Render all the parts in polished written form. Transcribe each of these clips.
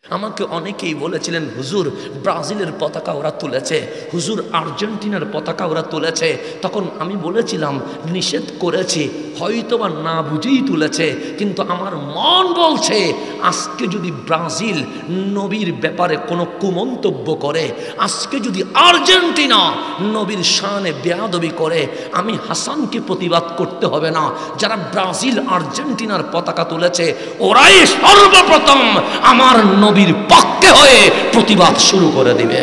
আমাকে অনেকেই বলেছিলেন, হুজুর ব্রাজিলের পতাকা ওরা তুলেছে, হুজুর আর্জেন্টিনার পতাকা ওরা তুলেছে। তখন আমি বলেছিলাম নিষেধ করেছি, হয়তোবা না বুঝেই তুলেছে, কিন্তু আমার মন বলছে আজকে যদি ব্রাজিল নবীর ব্যাপারে কোনো কুমন্তব্য করে, আজকে যদি আর্জেন্টিনা নবীর শানে বেয়াদবি করে, আমি হাসানকে প্রতিবাদ করতে হবে না। যারা ব্রাজিল আর্জেন্টিনার পতাকা তুলেছে ওরাই সর্বপ্রথম আমার নবীর পক্ষে হয়ে প্রতিবাদ শুরু করে দিবে।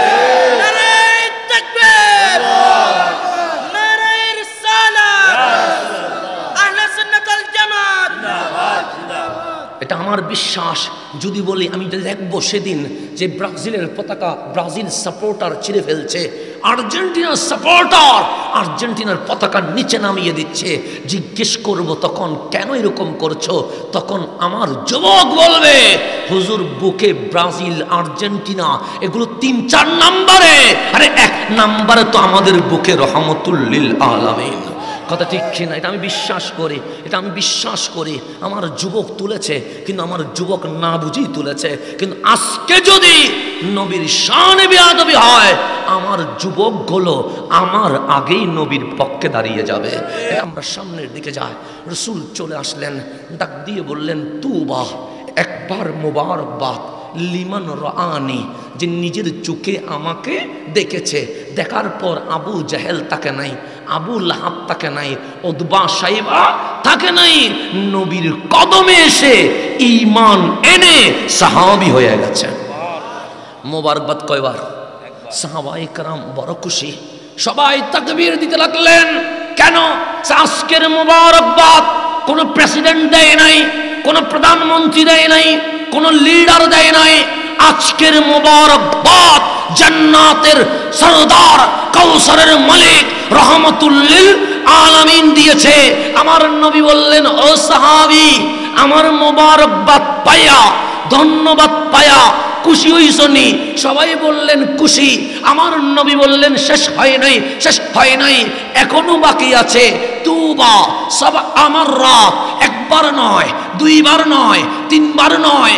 এটা আমার বিশ্বাস। যদি বলি আমি দেখবো সেদিন যে ব্রাজিলের পতাকা ব্রাজিল সাপোর্টার ছিঁড়ে ফেলছে, আর্জেন্টিনার সাপোর্টার আর্জেন্টিনার পতাকা নিচে নামিয়ে দিচ্ছে, জিজ্ঞেস করব তখন কেন এরকম করছো? তখন আমার যুবক বলবে, হুজুর বুকে ব্রাজিল আর্জেন্টিনা এগুলো 3-4 নাম্বারে, আরে 1 নাম্বারে তো আমাদের বুকে রহমতুল লিল আলামিন। কথা ঠিক কিনা? এটা আমি বিশ্বাস করি, এটা আমি বিশ্বাস করি। আমার যুবক তুলেছে, কিন্তু আমার যুবক না বুঝেই তুলেছে। কিন্তু আজকে যদি নবীর শানে বেয়াদবি হয়, আমার যুবকগুলো আমার আগেই নবীর পক্ষে দাঁড়িয়ে যাবে। আমরা সামনের দিকে যাই, রাসূল চলে আসলেন, ডাক দিয়ে বললেন তুবা, একবার মোবারকবাদ লিমান রাআনি, যে নিজের চোখে আমাকে দেখেছে। দেখার পর আবু জাহেল তাকে নাই, আবু লাহাব তাকে নাই, উতবা সাইবা তাকে নাই, নবীর কদমে এসে ঈমান এনে সাহাবী হয়ে গেছে। মোবারকবাদ কয়বার? সাহাবায়ে কেরাম বড় খুশি, সবাই তাকবীর দিতে লাগলেন। কেন? আজকের মোবারকবাদ কোন প্রেসিডেন্ট দেয় নাই, কোন প্রধানমন্ত্রী দেয় নাই, কোন লিডার দেয় নাই। আজকের মোবারকবাদ জান্নাতের সরদার, কাউসারের মালিক রহমতুল লিল আলামিন দিয়েছে। আমার নবী বললেন, ও সাহাবী, আমার মোবারকবাদ পায়া, ধন্যবাদ পায়া খুশি হইছনি? সবাই বললেন খুশি। আমার নবী বললেন শেষ হয় নাই, শেষ হয় নাই, এখনো বাকি আছে। তুবা সাবা আমার রাত, একবার নয়, 2 বার নয়, 3 বার নয়,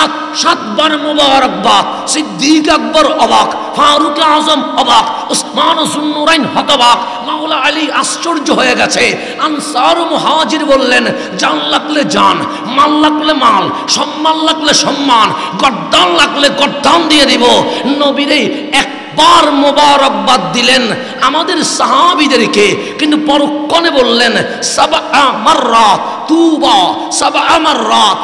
7 বার মোবারকবাদ। সিদ্দিক আকবর অবাক, ফারুক আজম অবাক, উসমান যুন্নুরাইন হতবাক, মাওলা আলী আশ্চর্য হয়ে গেছে। আনসার মুহাজির বললেন, জান লাগলে জান, মাল লাগলে মাল, সম্মান লাগলে সম্মান, গর্দান লাগলে গর্দান দিয়ে দিব। নবীরে একবার মোবারকবাদ দিলেন আমাদের সাহাবীদেরকে, কিন্তু পরক্ষণে বললেন সাবআ মাররাত তুবা, সাবআ মাররাত,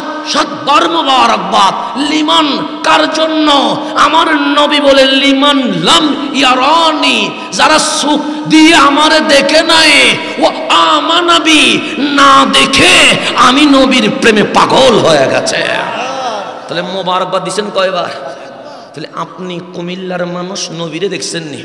7 বার মোবারকবাদ। লিমান, কার জন্য? আমার নবী বলেন লিমান লাম ইয়ারানি, যারা সুখ দিয়ে আমারে দেখে নাই, ও আমানাবি, না দেখে আমি নবীর প্রেমে পাগল হয়ে গেছে। তাহলে মোবারকবাদ দিছেন কয়বার? তাহলে আপনি কুমিল্লার মানুষ নবীরে দেখছেন নি?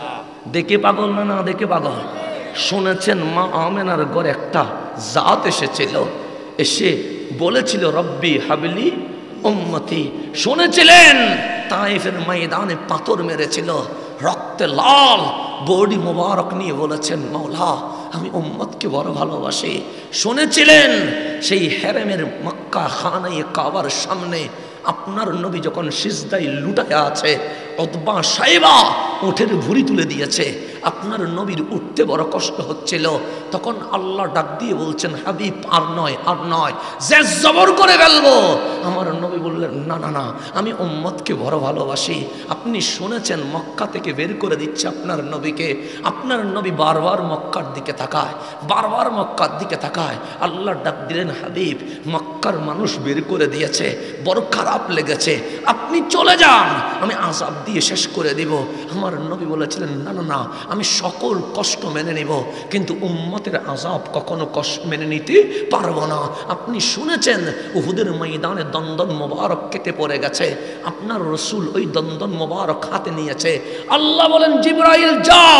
দেখে পাগল না না দেখে পাগল? শুনেছেন মা আমেনার ঘরে একটা জাত এসেছিল, এসে বলেছিল রব্বি হাবলি উম্মতি। শুনেছিলেন তায়েফের ময়দানে পাথর মেরেছিল, রক্তে লাল বডি মোবারক নিয়ে বলেছেন মাওলা আমি উম্মতকে বড় ভালোবাসি। শুনেছিলেন সেই হেরেমের মক্কা খানায়ে কাবার সামনে আপনার নবী যখন সিজদায় লুটায় আছে, উতবা সাইবা উঠের ভুঁড়ি তুলে দিয়েছে, আপনার নবীর উঠতে বড় কষ্ট হচ্ছিল। তখন আল্লাহ ডাক দিয়ে বলছেন হাবিব আর নয়, আর নয়, যে জবর করে ফেলবো। আমার নবী বললেন না না না, আমি উম্মতকে বড় ভালোবাসি। আপনি শুনেছেন মক্কা থেকে বের করে দিচ্ছে আপনার নবীকে। আপনার নবী বারবার মক্কার দিকে তাকায়, বারবার মক্কার দিকে তাকায়। আল্লাহ ডাক দিলেন হাবিব মক্কার মানুষ বের করে দিয়েছে, বড় খারাপ লেগেছে, আপনি চলে যান, আমি আযাব দিয়ে শেষ করে দিব। আমার নবী বলেছিলেন না না না, আমি সকল কষ্ট মেনে নেব, কিন্তু উম্মতের আযাব কখনো কষ্ট মেনে নিতে পারবো না। আপনি শুনেছেন উহুদের ময়দানে দন্দন মোবারক কেটে পড়ে গেছে, আপনার রসুল ওই দন্দন মোবারক হাতে নিয়েছে। আল্লাহ বলেন জিবরাইল যাও,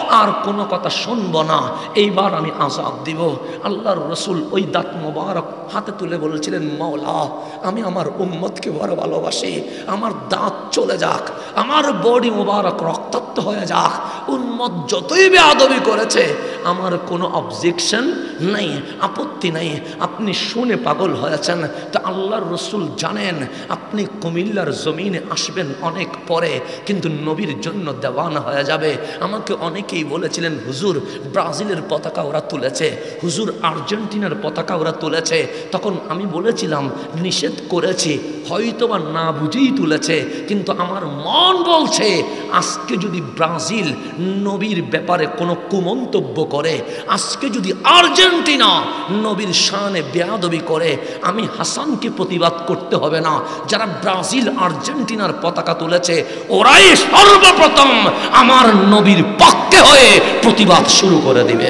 আর কোনো কথা শুনবো না, এইবার আমি আযাব দিব। আল্লাহর রসুল ওই দাঁত মোবারক হাতে তুলে বলেছিলেন, মাওলা আমি আমার উম্মতকে বড় ভালোবাসি, আমার দাঁত চলে যাক, আমার বডি মোবারক রক্তাক্ত হয়ে যাক, উম্মত যতই বেয়াদবি করেছে আমার কোনো অবজেকশন নাই, আপত্তি নাই। আপনি শুনে পাগল হয়েছেন। তো আল্লাহর রসুল জানেন আপনি কুমিল্লার জমিনে আসবেন অনেক পরে, কিন্তু নবীর জন্য দেওয়ানা হয়ে যাবে। আমাকে অনেকেই বলেছিলেন, হুজুর ব্রাজিলের পতাকা ওরা তুলেছে, হুজুর আর্জেন্টিনার পতাকা ওরা তুলেছে। তখন আমি বলেছিলাম নিষেধ করেছি, হয়তোবা না বুঝেই তুলেছে, কিন্তু আমার মন বলছে আজকে যদি ব্রাজিল নবীর ব্যাপারে কোনো কুমন্তব্য করে, আজকে যদি আর্জেন্টিনা নবীর শানে বেয়াদবি করে, আমি হাসানকে প্রতিবাদ করতে হবে না। যারা ব্রাজিল আর্জেন্টিনার পতাকা তুলেছে ওরাই সর্বপ্রথম আমার নবীর পক্ষে হয়ে প্রতিবাদ শুরু করে দিবে।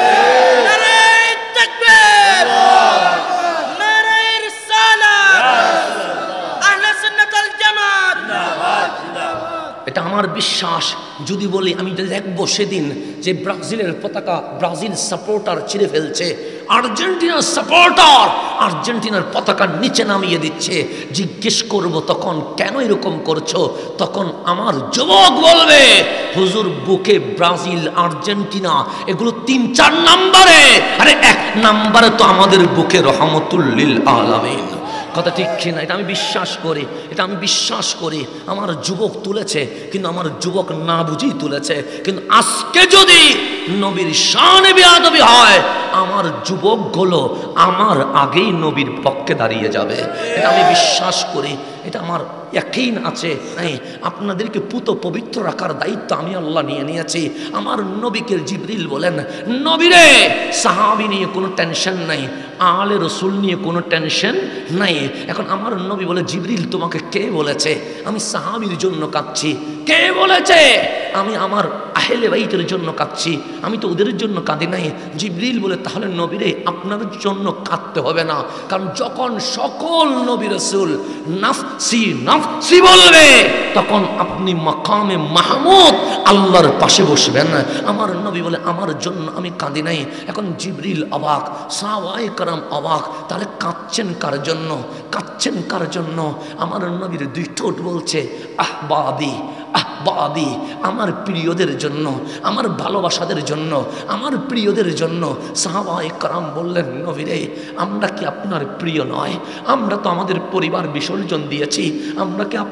এটা আমার বিশ্বাস। যদি বলি আমি দেখবো সেদিন যে ব্রাজিলের পতাকা ব্রাজিল সাপোর্টার ছিঁড়ে ফেলছে, আর্জেন্টিনার সাপোর্টার আর্জেন্টিনার পতাকা নিচে নামিয়ে দিচ্ছে, জিজ্ঞেস করব তখন কেন এরকম করছো? তখন আমার যুবক বলবে, হুজুর বুকে ব্রাজিল আর্জেন্টিনা এগুলো 3-4 নাম্বারে, আরে 1 নাম্বারে তো আমাদের বুকে রহমতুল লিল আলামিন। কথা ঠিক কিনা? এটা আমি বিশ্বাস করি, এটা আমি বিশ্বাস করি। আমার যুবক তুলেছে, কিন্তু আমার যুবক না বুঝেই তুলেছে। কিন্তু আজকে যদি নবীর শানে বেয়াদবি হয়, আমার যুবকগুলো আমার আগেই নবীর পক্ষে দাঁড়িয়ে যাবে। এটা আমি বিশ্বাস করি, এটা আমার ইয়াকিন আছে। আপনাদেরকে পুত পবিত্র রাখার দায়িত্ব আমি আল্লাহ নিয়ে নিয়েছি। আমার নবীকে জিবরিল বলেন, নবীরে সাহাবী নিয়ে কোনো টেনশন নাই, আলে রসুল নিয়ে কোনো টেনশন নাই। এখন আমার নবী বলে, জিবরিল তোমাকে কে বলেছে আমি সাহাবীর জন্য কাঁদছি? কে বলেছে আমি আমার আহলে বাইতের জন্য কাঁদছি? আমি তো ওদের জন্য কাঁদি নাই। জিবরিল বলে, তাহলে নবীরে আপনার জন্য কাঁদতে হবে না, কারণ যখন সকল নবী রাসূল নাফসি নাফসি বলবে তখন আপনি মাকামে মাহমুদ আল্লাহর পাশে বসবেন। আমার নবী বলে, আমার জন্য আমি কাঁদি নাই। এখন জিবরিল অবাক, সাহাবায়ে কেরাম অবাক, তাহলে কাঁদছেন কার জন্য? কাঁদছেন কার জন্য? আমার নবীর 2 ঠোঁট বলছে আহবাবি আহবাবি, আমার প্রিয়দের জন্য, আমার ভালোবাসাদের জন্য, আমার প্রিয়দের জন্য। সাহাবায়ে কেরাম বললেন, নবীরে আমরা কি আপনার প্রিয় নয়? আমরা তো আমাদের পরিবার বিসর্জন দিয়েছি, আমরা কি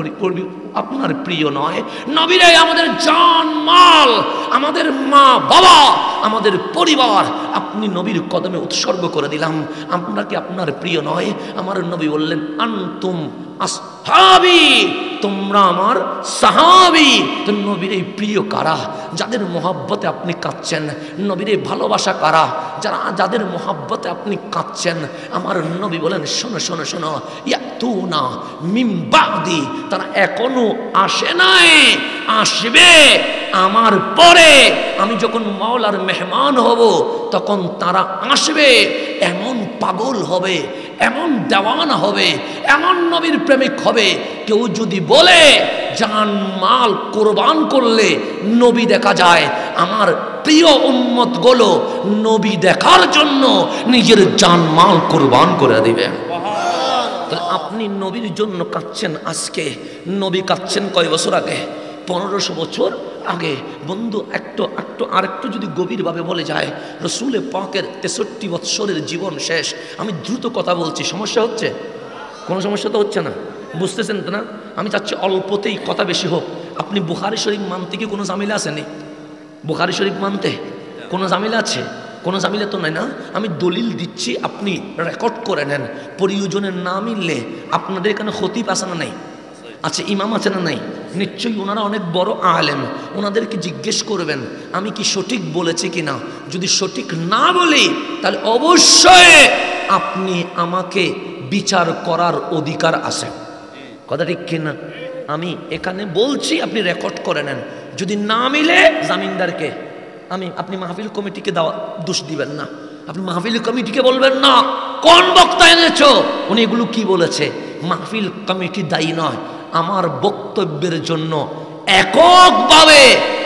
আপনার প্রিয় নয়? নবীরে আমাদের জান মাল, আমাদের মা বাবা, আমাদের পরিবার আপনি নবীর কদমে উৎসর্গ করে দিলাম, আমরা কি আপনার প্রিয় নয়? আমার নবী বললেন, আনতুম আসহাবি, তোমরা আমার সাহাবী। তো নবীর এই প্রিয় কারা? যাদের মোহাব্বতে আপনি কাঁদছেন। নবীর এই ভালোবাসা কারা? যাদের মোহাব্বতে আপনি কাঁদছেন। আমার নবী বলেন, শোনো শোনো শোনো, ইয়াতুনা মিন বাদি, তারা এখনো আসে নাই, আসবে আমার পরে। আমি যখন মাওলার মেহমান হব তখন তারা আসবে, এমন পাগল হবে, এমন দেওয়ানা হবে, এমন নবীর প্রেমিক হবে। কেউ যদি বলে জান মাল কোরবান করলে নবী দেখা যায়, আমার প্রিয় উম্মত গুলো নবী দেখার জন্য নিজের জান মাল কোরবান করে দিবে। তাহলে আপনি নবীর জন্য কাঁদছেন আজকে, নবী কাঁদছেন কয় বছর আগে? 1500 বছর আগে। বন্ধু আরেকটু যদি গভীরভাবে বলে যায়, রসুল পাকের 63 বৎসরের জীবন শেষ। আমি দ্রুত কথা বলছি, সমস্যা হচ্ছে? কোনো সমস্যা তো হচ্ছে না, বুঝতেছেন তো না? আমি চাচ্ছি অল্পতেই কথা বেশি হোক। আপনি বুখারী শরীফ মানতে কি কোনো ঝামেলা আসেনি? বুখারী শরীফ মানতে কোনো ঝামেলা আছে? কোনো ঝামেলা তো নাই না? আমি দলিল দিচ্ছি, আপনি রেকর্ড করে নেন। প্রয়োজনের না মিললে আপনাদের এখানে খতিব আছে না নাই? আচ্ছা, ইমাম আছে না নাই? নিশ্চয়ই ওনারা অনেক বড় আলেম, ওনাদেরকে জিজ্ঞেস করবেন আমি কি সঠিক বলেছি কিনা। যদি সঠিক না বলি তাহলে অবশ্যই আপনি আমাকে বিচার করার অধিকার আছে। কথা ঠিক কিনা? আমি এখানে বলছি, আপনি রেকর্ড করে নেন। যদি না মিলে জামিনদারকে, আপনি মাহফিল কমিটিকে দোষ দিবেন না, আপনি মাহফিল কমিটিকে বলবেন না কোন বক্তা এনেছো, উনি এগুলো কি বলেছে। মাহফিল কমিটি দায়ী নয়, আমার বক্তব্যের জন্য এককভাবে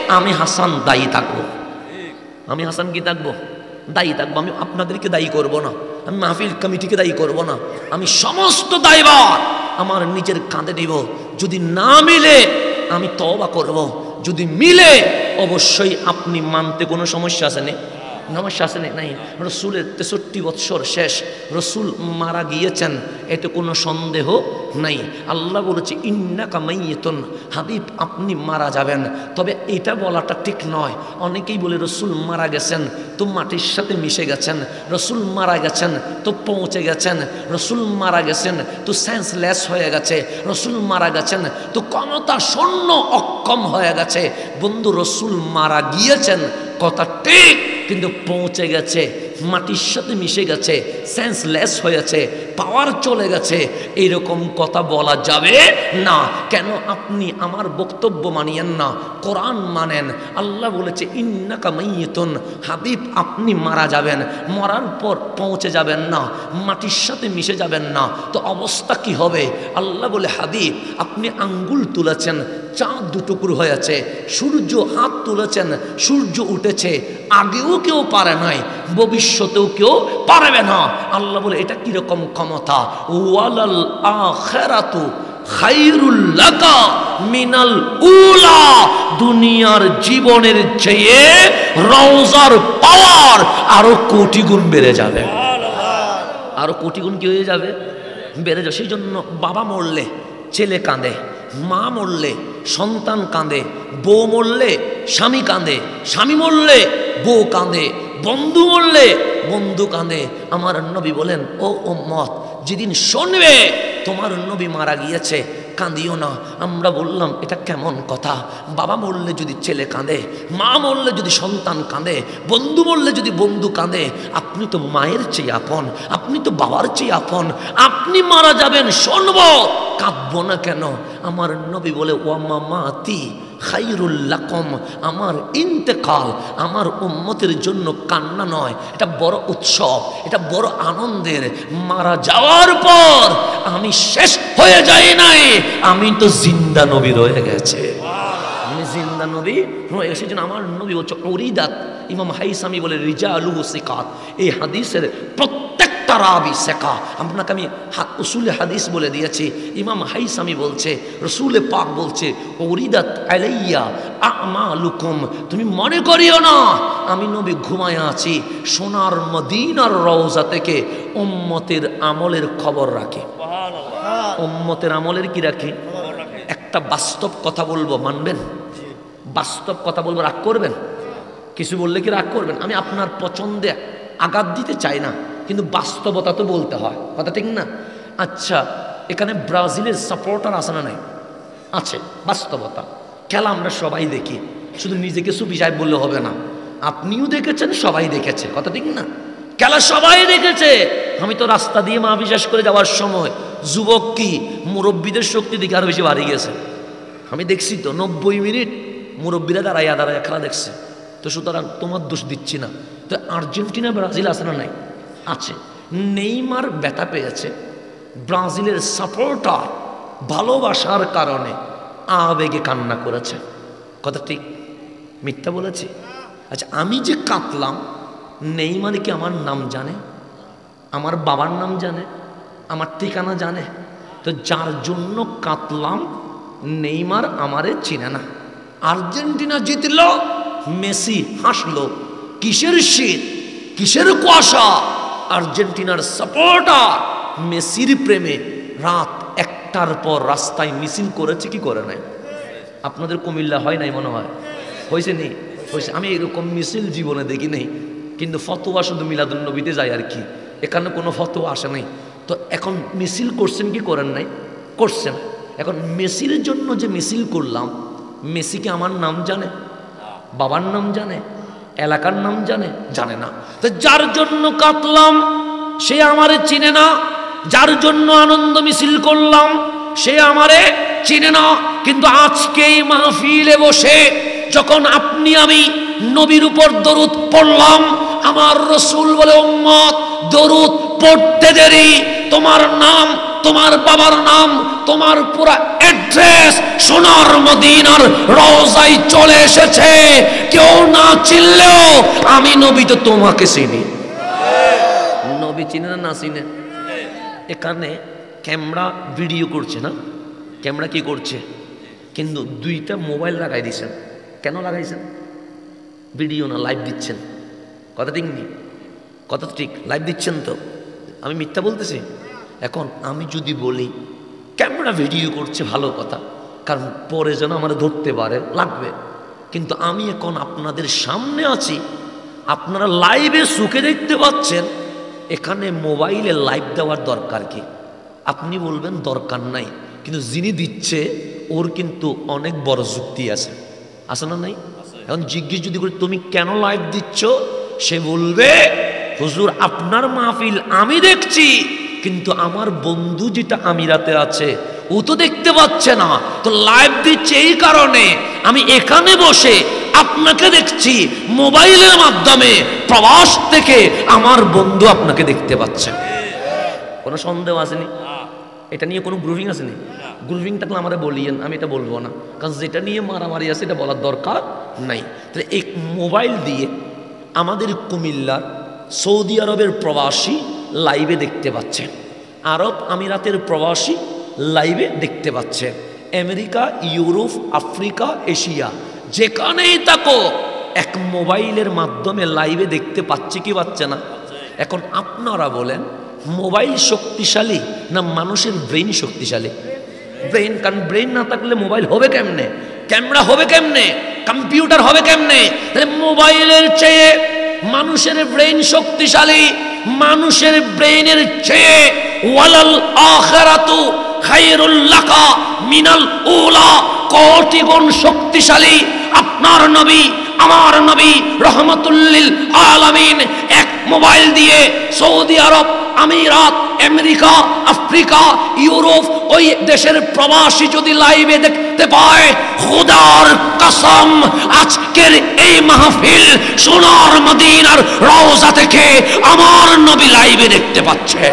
আমি হাসান দায়ী থাকবো। আমি হাসান কি থাকবো? দায়ী থাকবো। আমি আপনাদেরকে দায়ী করব না, আমি মাহফিল কমিটিকে দায়ী করব না, আমি সমস্ত দায়ভার আমার নিজের কাঁধে নিব। যদি না মিলে আমি তওবা করব, যদি মিলে অবশ্যই আপনি মানতে কোনো সমস্যা আছে না? সমস্যা আছে নাই? রসুলের 63 বৎসর শেষ, রসুল মারা গিয়েছেন, এতে কোনো সন্দেহ নাই। আল্লাহ বলেছে ইন্নাকা মাইয়িতুন, হাবিব আপনি মারা যাবেন। তবে এটা বলাটা ঠিক নয়। অনেকেই বলে রসুল মারা গেছেন তো মাটির সাথে মিশে গেছেন, রসুল মারা গেছেন তো পৌঁছে গেছেন, রসুল মারা গেছেন তো সেন্সলেস হয়ে গেছে, রসুল মারা গেছেন তো ক্ষমতা শূন্য অক্ষম হয়ে গেছে। বন্ধু, রসুল মারা গিয়েছেন কথা ঠিক, কিন্তু পৌঁছে গেছে, মাটির সাথে মিশে গেছে, সেন্সলেস হয়েছে, পাওয়ার চলে গেছে, এইরকম কথা বলা যাবে না। কেন? আপনি আমার বক্তব্য মানিয়েন না, কোরআন মানেন। আল্লাহ বলেছে ইন্নাকা মাইয়িতুন, হাবিব আপনি মারা যাবেন, মরার পর পৌঁছে যাবেন না, মাটির সাথে মিশে যাবেন না, তো অবস্থা কি হবে? আল্লাহ বলে হাবিব আপনি আঙ্গুল তুলেছেন, চাঁদ দুটুকরো হয়েছে, সূর্য হাত তুলেছেন, সূর্য উঠেছে, আগেও কেউ পারে নাই, ভবিষ্যতেও কেউ পারবে না। আল্লাহ বলে এটা কিরকম ক্ষমতা? ওয়ালাল আখিরাতু খায়রুল লাকা মিনাল উলা, দুনিয়ার জীবনের চেয়ে রওজার পাওয়ার আরো কোটি গুণ বেড়ে যাবে, আরো কোটি গুণ কি হয়ে যাবে? বেড়ে যাবে। সেই জন্য বাবা মরলে ছেলে কাঁদে, মা মরলে সন্তান কাঁদে, বউ মরলে স্বামী কাঁদে, স্বামী মরলে বউ কাঁদে, বন্ধু মরলে বন্ধু কাঁদে। আমার নবী বলেন ও উম্মত, যেদিন শুনবে তোমার নবী মারা গিয়েছে কাঁদিও না। আমরা বললাম এটা কেমন কথা? বাবা মরলে যদি ছেলে কাঁদে, মা মরলে যদি সন্তান কাঁদে, বন্ধু মরলে যদি বন্ধু কাঁদে, আপনি তো মায়ের চেয়ে আপন, আপনি তো বাবার চেয়ে আপন, আপনি মারা যাবেন শুনবো, কাঁদবো না কেন? আমার নবী বলে ওয়া মামাতি খায়রুল লাকুম, আমার ইন্তেকাল আমার উম্মতের জন্য কান্না নয়, এটা বড় উৎসব, এটা বড় আনন্দের। মারা যাওয়ার পর আমি শেষ হয়ে যাই নাই, আমি তো জিন্দা নবী রয়ে গেছে, আমি জিন্দা নবী রয়ে গেছে। সেজন্য আমার নবী বলছে উরিদাত, ইমাম হাইসামি বলে রিজালুহু সিকাত, এই হাদিসের প্রত্যেকটা রাবি সেকা। আপনাকে আমি উসুলে হাদিস বলে দিয়েছি। ইমাম হাইসামি বলছে, রসুলে পাক বলছে উরিদাত আলাইয়া আমালুকুম, তুমি মনে করিও না আমি নবী ঘুমায় আছি, সোনার মদিনার রওজা থেকে উম্মতের আমলের খবর রাখে। উম্মতের আমলের কি রাখে? একটা বাস্তব কথা বলবো, মানবেন? বাস্তব কথা বলবো, রাগ করবেন? কিছু বললে কি রাগ করবেন? আমি আপনার পছন্দে আঘাত দিতে চাই না, কিন্তু বাস্তবতা তো বলতে হয়, কথা ঠিক না? আচ্ছা, এখানে ব্রাজিলের সাপোর্টার আছে না নাই? আছে, বাস্তবতা। খেলা আমরা সবাই দেখি, শুধু নিজেকে সুফি সাহেব বললে হবে না, আপনিও দেখেছেন, সবাই দেখেছে, কথা ঠিক না? খেলা সবাই দেখেছে। আমি তো রাস্তা দিয়ে মা বিশ্বাস করে যাওয়ার সময় যুবক কি মুরব্বীদের শক্তি দিকে আরো বেশি বাড়ি গেছে। আমি দেখছি তো 90 মিনিট মুরব্বীরা দাঁড়াইয়া দাঁড়াইয়া খেলা দেখছে। তো সুতরাং তোমার দোষ দিচ্ছি না। তো আর্জেন্টিনা ব্রাজিল আছে না নাই? আছে। নেইমার ব্যথা পেয়েছে, ব্রাজিলের সাপোর্টার ভালোবাসার কারণে আবেগে কান্না করেছে, কথা ঠিক? মিথ্যা বলেছি? আচ্ছা, আমি যে কাঁদলাম, নেইমার কি আমার নাম জানে? আমার বাবার নাম জানে? আমার ঠিকানা জানে? তো যার জন্য কাঁদলাম, নেইমার আমারে চিনে না। আর্জেন্টিনা জিতল, মেসি হাসলো, কিসের শীত, কিসের কুয়াশা? আর্জেন্টিনার সাপোর্টার মেসির প্রেমে রাত 1টার পর রাস্তায় মিছিল করেছে কি করে নাই? আপনাদের কুমিল্লা হয় নাই মনে হয়? হয়েছে নি? হয়েছে। আমি এরকম মিছিল জীবনে দেখি নেই, কিন্তু ফতোয়া শুধু মিলাদুন্নবীতে যায় আর কি, এখানে কোনো ফতোয়া আসে নাই। তো এখন মিছিল করছেন কি করেন নাই? করছেন। এখন মেসির জন্য যে মিছিল করলাম, মেসি কি আমার নাম জানে? বাবার নাম জানে? এলাকার নাম জানে? জানে না। তো যার জন্য কাঁদলাম সে আমারে চিনে না, যার জন্য আনন্দ মিছিল করলাম সে আমারে চিনে না। কিন্তু আজকে এই মাহফিলে বসে যখন আপনি আমি নবীর উপর দরুদ পড়লাম, আমার রসুল বলে উম্মত দরুদ পড়তে দেরি, তোমার নাম তোমার বাবার নাম, তোমার পুরা অ্যাড্রেস সোনার মদিনার রওজায় চলে এসেছে। কেউ না চিনলেও আমি নবী তো তোমাকে চিনি। নবী চিনে না চিনে? এখানে ক্যামেরা ভিডিও করছে না, ক্যামেরা কি করছে, কিন্তু দুইটা মোবাইল লাগাই দিয়েছেন। কেন লাগাইছেন? ভিডিও না, লাইভ দিচ্ছেন। কথা ঠিক নেই? কথা ঠিক, লাইভ দিচ্ছেন তো। আমি মিথ্যা বলতেছি? এখন আমি যদি বলি ক্যামেরা ভিডিও করছে, ভালো কথা, কারণ পরে যেন আমার ধরতে পারে, লাগবে। কিন্তু আমি এখন আপনাদের সামনে আছি, আপনারা লাইভে চোখে দেখতে পাচ্ছেন, এখানে মোবাইলে লাইভ দেওয়ার দরকার কি? আপনি বলবেন দরকার নাই, কিন্তু যিনি দিচ্ছে ওর কিন্তু অনেক বড় যুক্তি আছে, আছে না নাই? এখন জিজ্ঞেস যদি করি তুমি কেন লাইভ দিচ্ছ, সে বলবে হুজুর আপনার মাহফিল আমি দেখছি, কিন্তু আমার বন্ধু যেটা আমিরাতে আছে ও তো দেখতে পাচ্ছে না, তো লাইভ দিচ্ছে এই কারণে আমি এখানে বসে আপনাকে দেখছি, মোবাইলের মাধ্যমে প্রবাস থেকে আমার বন্ধু আপনাকে দেখতে পাচ্ছে। কোনো সন্দেহ আসেনি? এটা নিয়ে কোনো গ্রুভিং আসেনি? গ্রুভিং থাকলে আমারে বলিয়েন, আমি এটা বলবো না, কারণ যেটা নিয়ে মারামারি আছে এটা বলার দরকার নাই। তাহলে এই মোবাইল দিয়ে আমাদের কুমিল্লার সৌদি আরবের প্রবাসী লাইভে দেখতে পাচ্ছে, আরব আমিরাতের প্রবাসী লাইভে দেখতে পাচ্ছে, আমেরিকা, ইউরোপ, আফ্রিকা, এশিয়া যেখানেই থাকো এক মোবাইলের মাধ্যমে লাইভে দেখতে পাচ্ছে কি পাচ্ছে না? এখন আপনারা বলেন মোবাইল শক্তিশালী না মানুষের ব্রেইন শক্তিশালী? ব্রেইন, কারণ ব্রেইন না থাকলে মোবাইল হবে কেমনে, ক্যামেরা হবে কেমনে, কম্পিউটার হবে কেমনে? মোবাইলের চেয়ে মানুষের ব্রেইন শক্তিশালী, মানুষের ব্রেইনের চেয়ে ওয়ালাল আখিরাতু খায়রুল লাকা মিনাল উলা, কোটি গুণ শক্তিশালী। আপনার নবী, আমার নবী রহমাতুল লিল আলামিন এক মোবাইল দিয়ে সৌদি আরব, আমিরাত, আমেরিকা, আফ্রিকা, ইউরোপ ওই দেশের প্রবাসী যদি লাইভে দেখতে পায়, খোদার কসম আজকের এই মাহফিল সোনার মদিনার রওজা থেকে আমার নবী লাইভে দেখতে পাচ্ছে।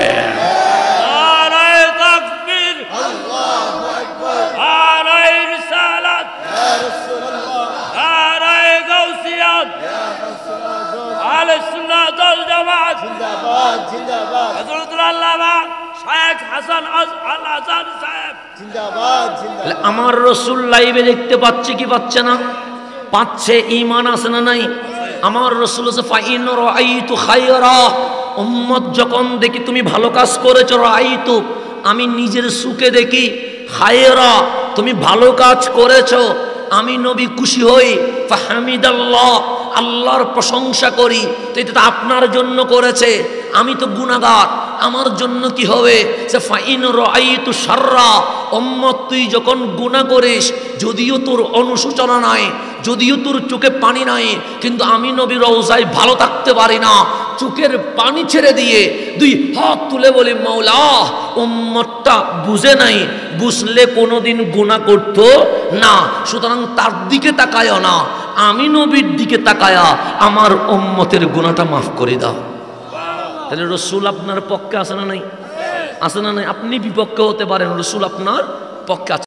আমার রসুল লাইভে দেখতে পাচ্ছে কি পাচ্ছে না? পাচ্ছে। ঈমান আছে না নাই? আমার রসুল ফাইন রাআইতু খায়রা, উম্মত যখন দেখি তুমি ভালো কাজ করেছো, রাআইতু আমি নিজের সুখে দেখি, খায়রা তুমি ভালো কাজ করেছো, আমি নবী খুশি হই, ফাহামিদাল্লাহ আল্লাহর প্রশংসা করি। তো এটা তো আপনার জন্য করেছে, আমি তো গুনাহগার, আমার জন্য কি হবে? সে ফাইন রাআইতু শাররা, উম্মত তুই যখন গুনাহ করিস, যদিও তোর অনুশোচনা নাই, যদিও তোর চোখে পানি নাই, কিন্তু আমি নবী রওজায় ভালো থাকতে পারি না, চোখের পানি ছেড়ে দিয়ে দুই হাত তুলে বলি মাওলা উম্মতটা বুঝে নাই, বুঝলে কোনোদিন গুনাহ করতো না, সুতরাং তার দিকে তাকায়ও না, আমি নবীর দিকে তাকায়া আমার উম্মতের গুনাহটা মাফ করে দাও। তাহলে রসুল আপনার পক্ষে আছে না নাই? আছে না নাই? আপনি বিপক্ষে হতে পারেন, রসুল আপনার পক্ষে আছে।